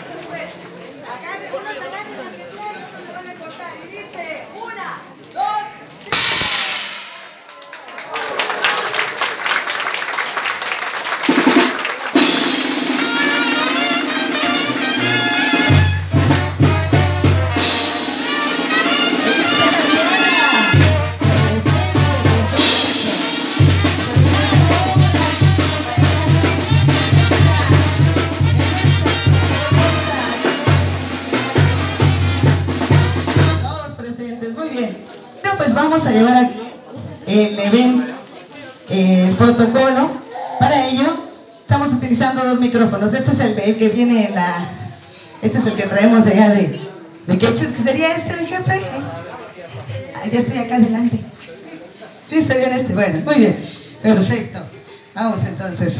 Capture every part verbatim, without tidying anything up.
Vamos a llevar aquí el evento, el protocolo. Para ello estamos utilizando dos micrófonos. Este es el, el que viene en la... Este es el que traemos de allá de... ¿De qué hecho? ¿Qué sería este, mi jefe? Ah, ya estoy acá adelante. Sí, está bien este. Bueno, muy bien. Perfecto. Vamos entonces.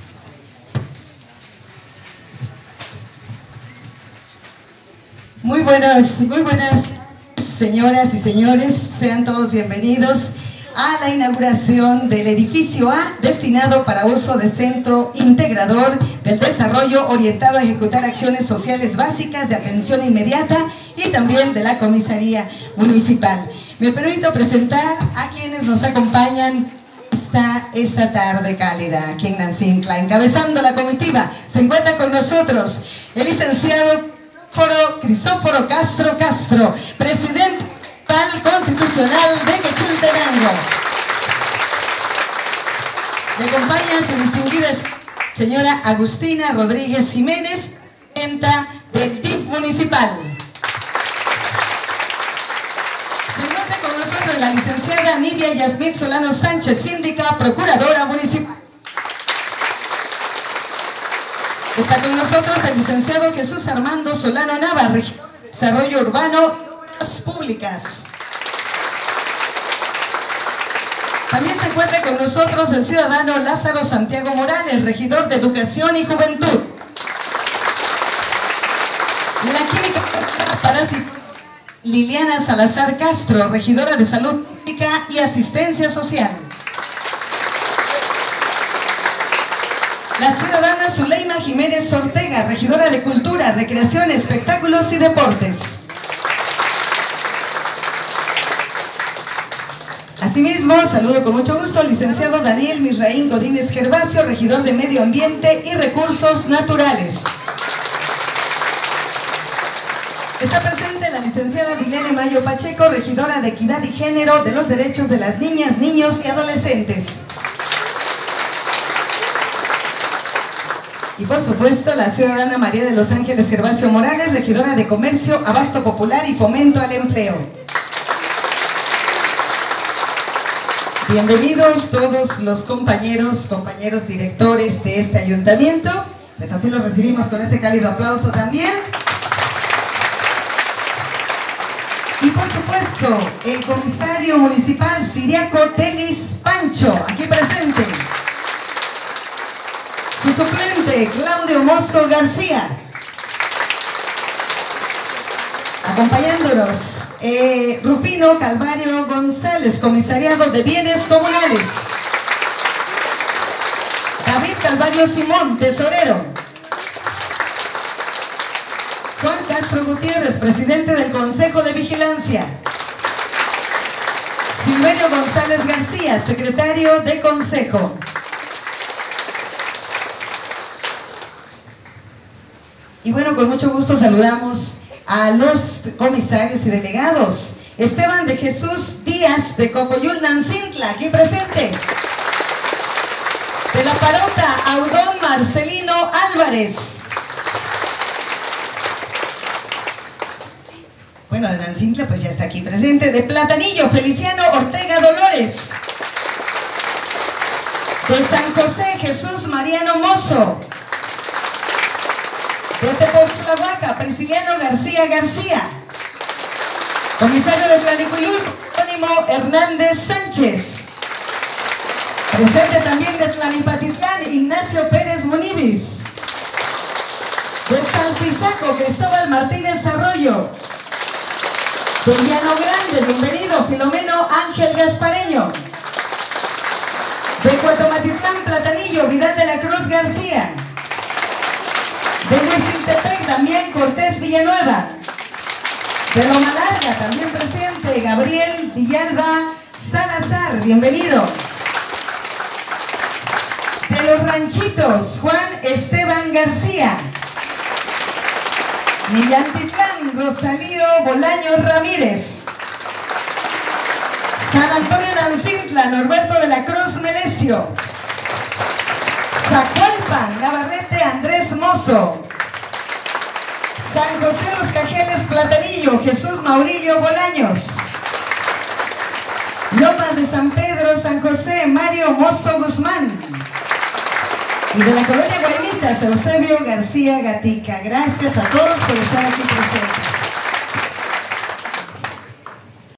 Muy buenas, muy buenas señoras y señores, sean todos bienvenidos a la inauguración del edificio A, destinado para uso de Centro Integrador del Desarrollo, orientado a ejecutar acciones sociales básicas de atención inmediata, y también de la Comisaría Municipal. Me permito presentar a quienes nos acompañan esta, esta tarde cálida aquí en Nancintla. Encabezando la comitiva se encuentra con nosotros el licenciado Crisóforo Castro Castro, presidente constitucional de Quechultenango. Le acompaña su distinguida señora Agustina Rodríguez Jiménez, presidenta del D I F municipal. Se encuentra con nosotros la licenciada Nidia Yasmín Solano Sánchez, síndica, procuradora municipal. Está con nosotros el licenciado Jesús Armando Solano Nava, regidor de Desarrollo Urbano y Obras Públicas. También se encuentra con nosotros el ciudadano Lázaro Santiago Morales, regidor de Educación y Juventud. La química parásita Liliana Salazar Castro, regidora de Salud Pública y Asistencia Social. La ciudadana Zuleima Jiménez Ortega, regidora de Cultura, Recreación, Espectáculos y Deportes. Asimismo, saludo con mucho gusto al licenciado Daniel Misraín Godínez Gervasio, regidor de Medio Ambiente y Recursos Naturales. Está presente la licenciada Dilene Mayo Pacheco, regidora de Equidad y Género, de los Derechos de las Niñas, Niños y Adolescentes. Y por supuesto, la ciudadana María de los Ángeles Gervasio Morales, regidora de Comercio, Abasto Popular y Fomento al Empleo. Bienvenidos todos los compañeros, compañeros directores de este ayuntamiento. Pues así los recibimos con ese cálido aplauso también. Y por supuesto, el comisario municipal Ciriaco Telis Pancho, aquí presente. Su suplente, Claudio Mozo García. Acompañándonos, eh, Rufino Calvario González, comisariado de Bienes Comunales. David Calvario Simón, tesorero. Juan Castro Gutiérrez, presidente del Consejo de Vigilancia. Silverio González García, secretario de Consejo. Y bueno, con mucho gusto saludamos a los comisarios y delegados. Esteban de Jesús Díaz, de Cocoyul, Nancintla, aquí presente. De La Parota, Audón Marcelino Álvarez. Bueno, de Nancintla pues ya está aquí presente. De Platanillo, Feliciano Ortega Dolores. De San José, Jesús Mariano Mozo. De Tepoztlahuaca, Prisciliano García García. Comisario de Tlanicuilú, Anónimo Hernández Sánchez. Presente también de Tlanipatitlán, Ignacio Pérez Munivis. De Salpizaco, Cristóbal Martínez Arroyo. De Llano Grande, bienvenido, Filomeno Ángel Gaspareño. De Cuatomatitlán, Platanillo, Vidal de la Cruz García. De Huiziltepec, también Cortés Villanueva. De Loma Larga, también presente, Gabriel Villalba Salazar, bienvenido. De Los Ranchitos, Juan Esteban García. Millantitlán, Rosalío Bolaño Ramírez. San Antonio Nancintla, Norberto de la Cruz Melesio. Zacualpan, Navarrete Andrés Mozo. San José Los Cajeles, Platanillo, Jesús Maurilio Bolaños. Lomas de San Pedro, San José, Mario Mozo Guzmán. Y de la colonia Guaymitas, Eusebio García Gatica. Gracias a todos por estar aquí presentes.